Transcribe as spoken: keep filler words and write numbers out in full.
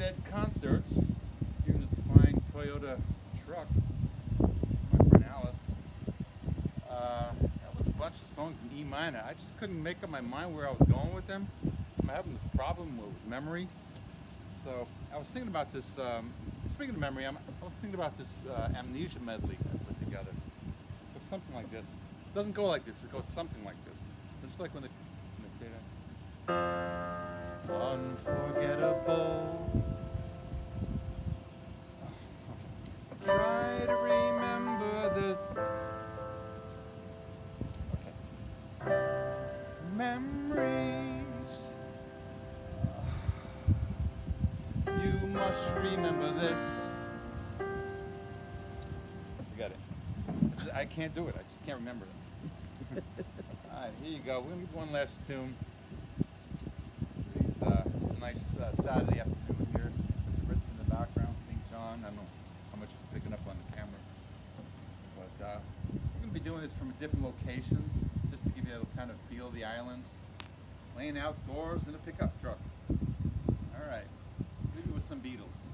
Dead concerts here in this fine Toyota truck. My friend Alice. Uh, that was a bunch of songs in E minor. I just couldn't make up my mind where I was going with them. I'm having this problem with memory. So I was thinking about this. Um, speaking of memory, I'm, I was thinking about this uh, Amnesia medley I put together. It goes something like this. It doesn't go like this. It goes something like this. Just like when they, when they say that. Unforgettable. Try to remember the okay. memories. You must remember this. Forget it. I can't do it. I just can't remember it. All right, here you go. We're gonna get one last tune. It's, uh, it's a nice uh, Saturday afternoon here. Ritz in the background, Saint John. I don't know how much it's picking up on the camera, but uh, we're gonna be doing this from different locations, just to give you a kind of feel of the island. Laying outdoors in a pickup truck. All right, leave you with some Beatles.